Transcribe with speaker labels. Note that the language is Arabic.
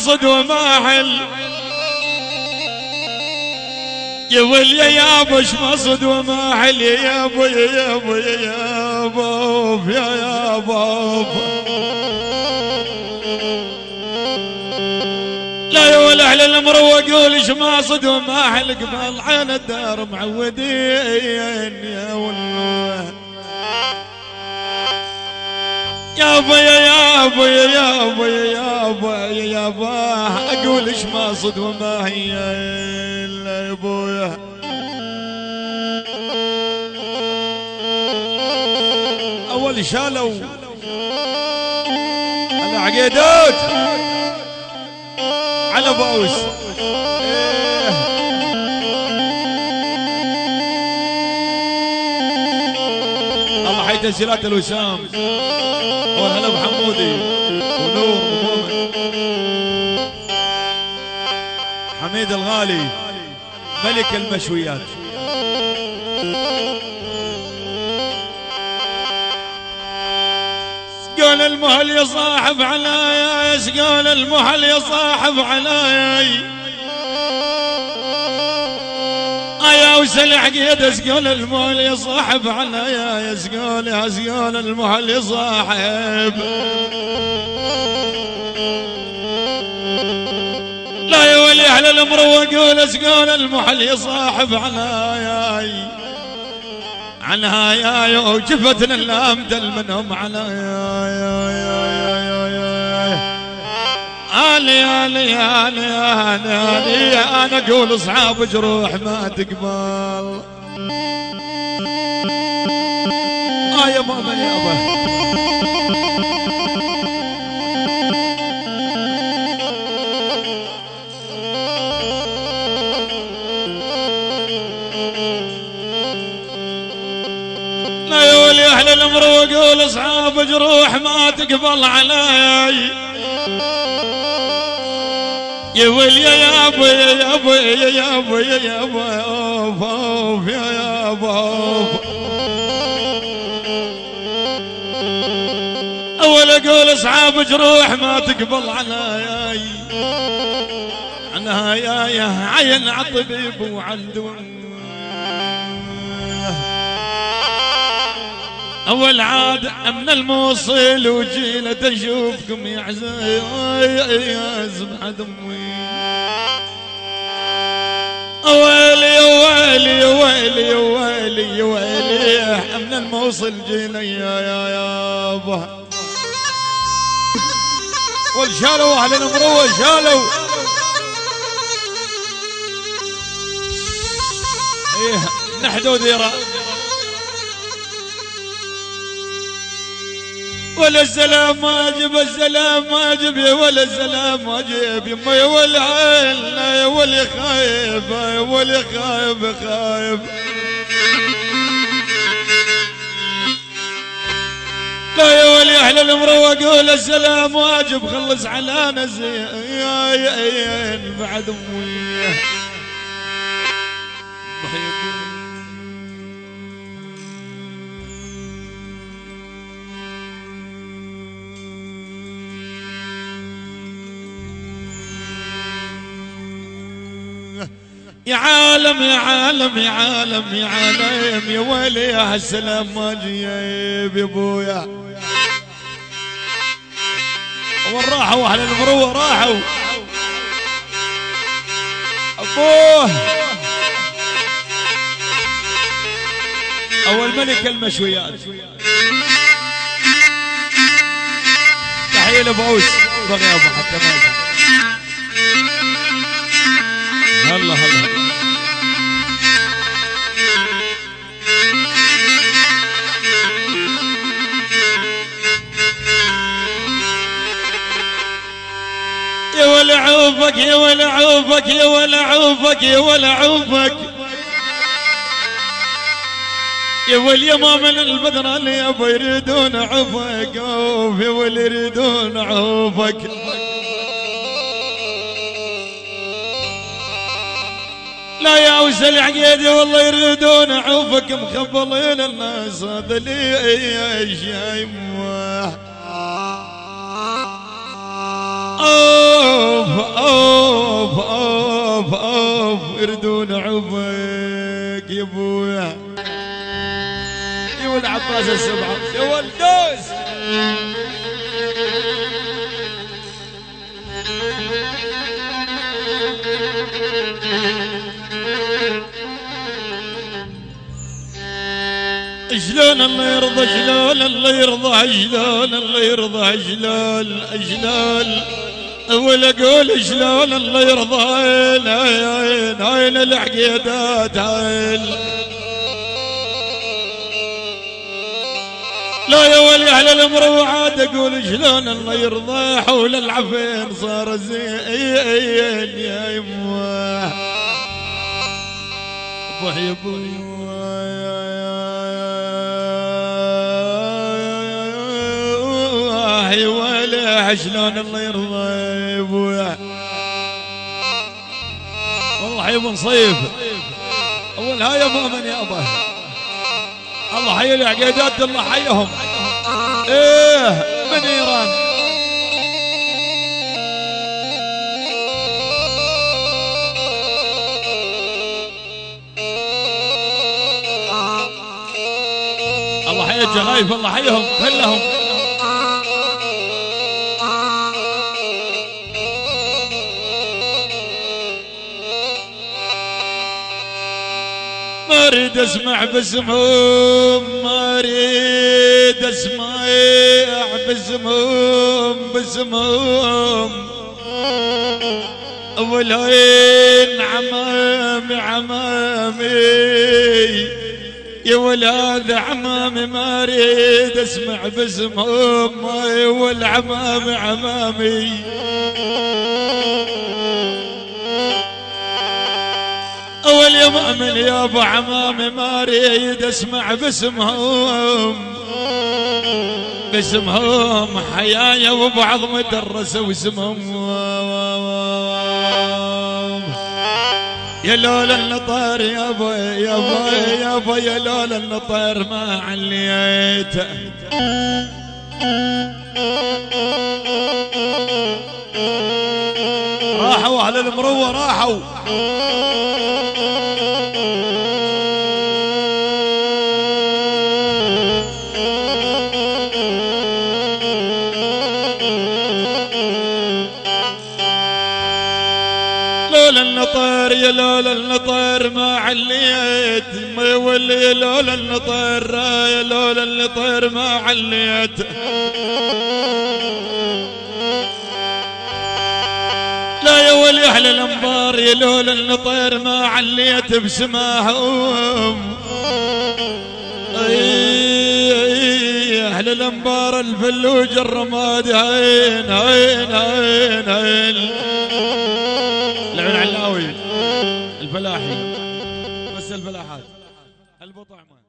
Speaker 1: صد وماحل يا ولي يا ابو شمصد وماحل يا ابو يا ابو يا ابو يا ابو لا يا ولي اهل المروق قول شماصد وماحل قبل عين الدار معودين يا ولي يا ابويا يا ابويا يا ابويا يا ابويا يا ابا اقول ايش ما صد وما هي الا يا ابويا اول شالوا العقيدات على باوس الله حي تسجيلات الوسام وهلا ابو حمودي ونور ومؤمن حميد الغالي ملك المشويات سقال المهل يا صاحب علايا سقال المهل يا صاحب علايا يا وسل عقيد سقال المهل يا صاحب علايا يا سقال المهل يا صاحب لا يا ولي اهل المروق قول سقال المهل يا صاحب علايا عنها يا وجفتنا الامدل منهم علايا علي انا اقول اصحاب جروح ما تقبل يا ماما يابا لا يا ولي اهل المروق قول اصحاب جروح ما تقبل علي يا ولي يا ابويا يا ابويا يا ابويا يا ابويا يا ابويا اول اقول اصحاب جروح ما تقبل علي عنها يا عين عالطبيب وعنده اول عاد من الموصل وجينا تشوفكم يا عزيز بعد امي ويلي ويلي ويلي ويلي ويلي من الموصل جينا يا يابا والشالوا اهل المروه شالوا ايه نحدو ديره ولا السلام واجب السلام واجب يا ولا السلام واجب يما يا ولا عين يا ولا خايب يا ولا خايب خايب لا يا ولي اهل المروه قول السلام واجب خلص على نزين بعد امي يا عالم يا عالم يا عالم يا عالم يا ويلي يا السلام ما جيب يا ابويا وين راحوا اهل المروه راحوا ابوه اول ملك المشويات تحيه لبوس بغي ابو حتى ما هلا هلا يا ولا عوفك يا ولا عوفك يا ولا عوفك يا ولا عوفك يا ولي ما من البدر اللي يبغى يريدون عوفك يا ولي يريدون عوفك لا يا وسل عقيدي والله يريدون عوفك مخبلين الناس هذا لي شايم راس السبعة يا ولدوس. شلون الله يرضى شلون الله يرضى شلون الله يرضى شلون شلون اول اقول شلون الله يرضى عين العقيدات عين. لا يا ولي اهل المروعات اقول شلون الله يرضى حول العفين صار زين يا يمه ضحي ابوي يا ولي شلون الله يرضى يا ابويا. والله يا صيف اول هاي مؤمن يا ابا. الله حي العقيدات الله حيهم. ايه من ايران الله حي الجغايف الله حيهم كلهم. ما اريد اسمع باسمهم ما اريد اسمع باسمهم اولين عمامي يا ولاد عمامي ما اريد اسمع باسمهم والعمامي اول يا مؤمن يا ابو عمامي ما اريد اسمع باسمهم حيايا وبعض مدرسوا اسمهم يا لولا النطر يا ابو يا لولا النطر ما عليته راحوا اهل المروه راحوا لولا النطر يا لولا النطر ما عليت ما يولي يا لولا النطر يا لولا النطر ما عليت لا يا ولي اهل الانبار يا لولا النطر ما عليت بسماهم اهل الانبار الفلوج الرماد هين العين علاوي الفلاحي بس الفلاحات البطعمه